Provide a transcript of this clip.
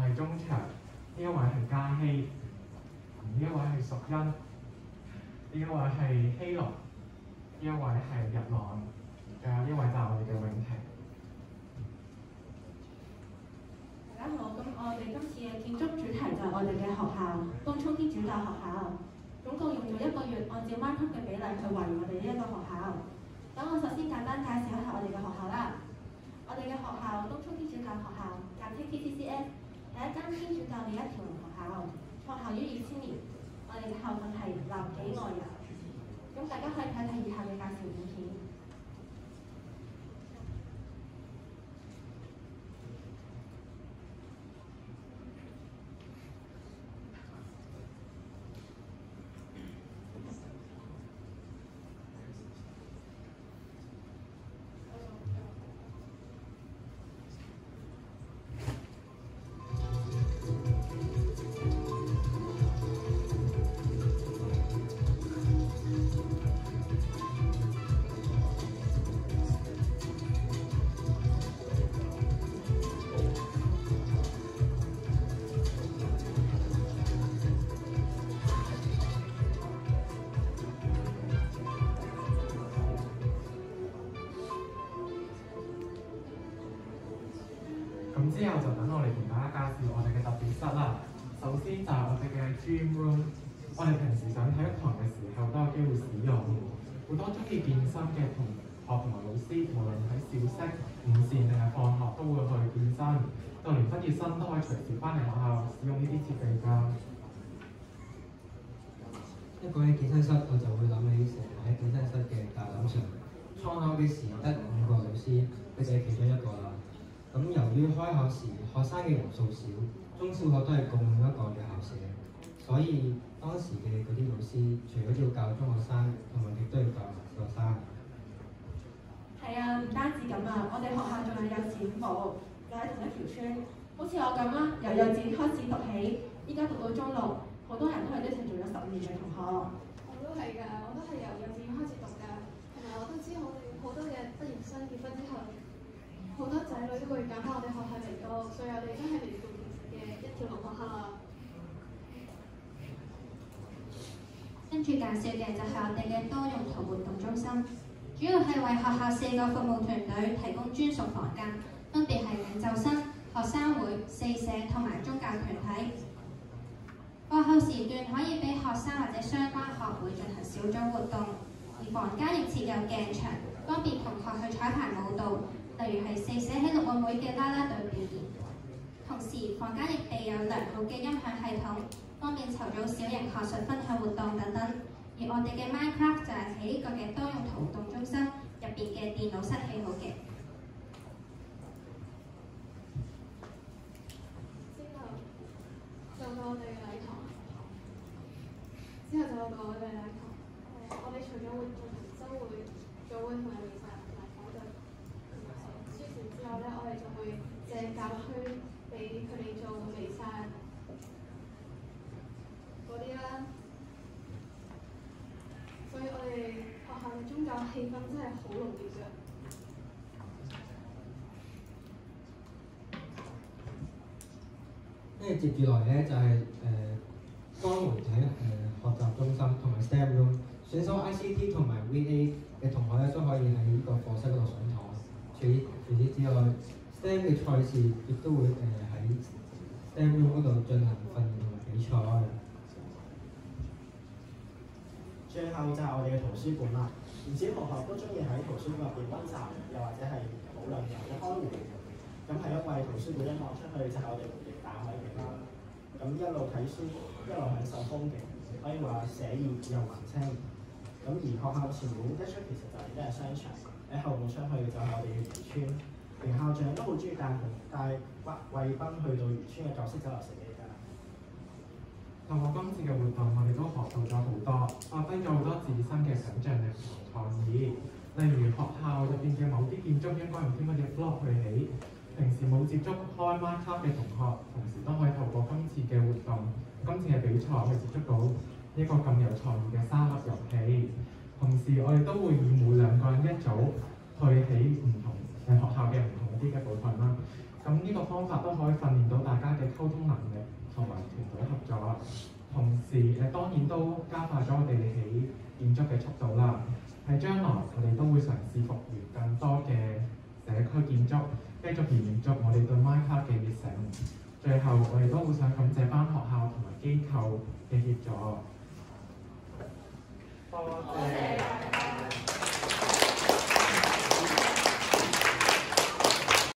係中場，呢一位係嘉希，呢一位係淑欣，呢一位係希龍，呢一位係日朗，仲有呢位就係我哋嘅永婷。 大家好，咁我哋今次嘅建築主題就係我哋嘅學校東涌天主教學校，總共用咗1個月，按照 markup 嘅比例去維護我哋呢一個學校。咁我首先簡單介紹一下我哋嘅學校啦。我哋嘅學校東涌天主教學校，簡稱 TTCS， 係一間天主教嘅一條龍學校，創校於2000年。我哋嘅校訓係立己愛人。咁大家可以睇睇以下嘅介紹影片。 咁之後就等我哋同大家介紹我哋嘅特別室啦。首先就係我哋嘅 Gym Room， 我哋平時上體育堂嘅時候都有機會使用。好多中意健身嘅同學同埋老師，無論喺小息、午膳定係放學都會去健身，就連畢業生都可以隨時翻嚟學校使用呢啲設備㗎。 一講起健身室，我就會諗起成日喺健身室嘅大欖上，創校嘅時得5個老師，佢就係其中一個啦。咁由於開校時學生嘅人數少，中小學都係共用一個嘅校舍，所以當時嘅嗰啲老師除咗要教中學生，同埋亦都要教小學生。 係啊，唔單止咁啊，我哋學校仲有幼稚園部，就喺同一條村。好似我咁啦，由幼稚園開始讀起，依家讀到中六，好多人都係一齊做咗10年嘅同學。 我都係㗎，我都係由幼稚園開始讀㗎，同埋我都知我哋好多嘅畢業生結婚之後，好多仔女都會揀翻我哋學校嚟讀，所以我哋真係嚟自嘅一條龍學校啊！ 跟住介紹嘅就係我哋嘅多用途活動中心，主要係為學校4個服務團隊提供專屬房間，分別係領袖生、學生會、4社同埋宗教團體。課後時段可以俾學生或者相關學會進行小組活動，而房間亦設有鏡場，方便同學去彩排舞蹈，例如係4社喺陸運會嘅啦啦隊表演。同時，房間亦備有良好嘅音響系統，方便籌組小型學術分享活動等等。而我哋嘅 Minecraft 就係喺呢個嘅多用途活動中心入邊嘅電腦室起好嘅。 之後就到我哋嘅禮堂，之後就到我哋禮堂。我哋除咗會進行週會、早會同埋彌撒同埋講道書前之後咧，我哋就會借教區俾佢哋做彌撒嗰啲啦。所以我哋學校嘅宗教氣氛真係好濃烈㗎。 跟住接住來咧就係多媒體學習中心同埋 STEM Room， 選修 ICT 同埋 VA 嘅同學咧都可以喺呢個課室嗰度上堂。除此之外 ，STEM 嘅賽事亦都會喺 STEM Room 嗰度進行訓練同埋比賽。 最後就係我哋嘅圖書館啦，唔少同學都中意喺圖書館入邊溫習，又或者係討論或者開會。咁係因為圖書館一望出去就係我哋回憶大海景啦。咁一路睇書，一路享受風景，可以話寫意又文青。咁而學校前面一出其實就已經係商場，喺後面出去就係我哋嘅漁村。連校長都好中意帶貴賓去到漁村嘅舊式酒樓食嘢㗎。 透過今次嘅活動，我哋都學到咗好多，發揮咗好多自身嘅想像力同創意。例如學校入邊嘅某啲建築應該用啲乜嘢 block 去起，平時冇接觸開 Minecraft 嘅同學，同時都可以透過今次嘅活動、今次嘅比賽去接觸到一個咁有創意嘅沙盒遊戲。同時，我哋都會以每2個人一組去起唔同學校嘅唔同啲嘅部分啦。咁呢個方法都可以訓練到大家嘅溝通能力同埋團隊合作，同時當然都加快咗我哋起建築嘅速度啦。喺將來我哋都會嘗試復原更多嘅社區建築，繼續延續我哋對 Minecraft 嘅熱誠。最後我哋都好想感謝班學校同埋機構嘅協助。多謝。